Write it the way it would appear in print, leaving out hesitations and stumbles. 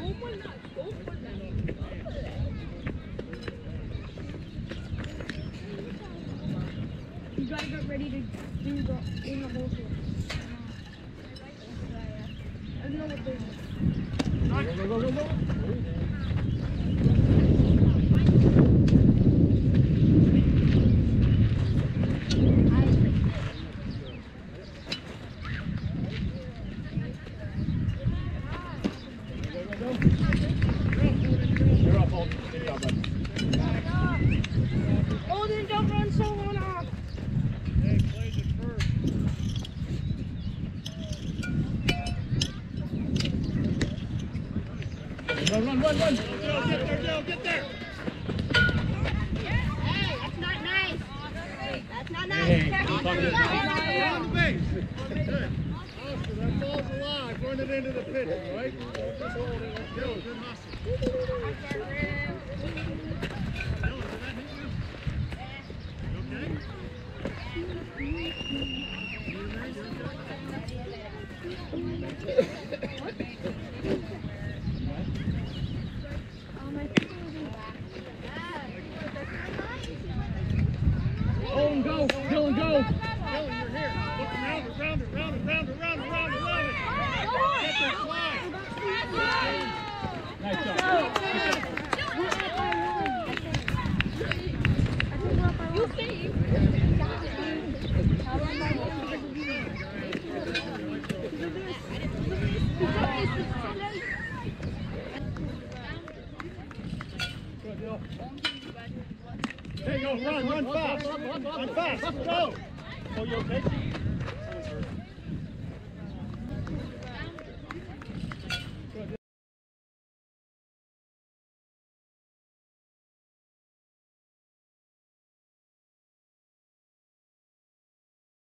You gotta get ready to do the in the hole to it. I don't know what they're doing. Go. You're up, Holden. Good job, bud. Holden, don't run so long off. Hey, plays it first. Run. Get there, get there. Hey, that's not nice. That's not nice. Hey, On the base. Good. Oscar, that ball's alive. Run it into the pitch, right? Just hold it. Good hustle. Dylan, did that hit you? Holden, go. Dylan, go. Dylan, you're here. Look around it. Get there, slide. Nice job. You see. Hey, go, run fast. Run fast. Go. Oh, you okay?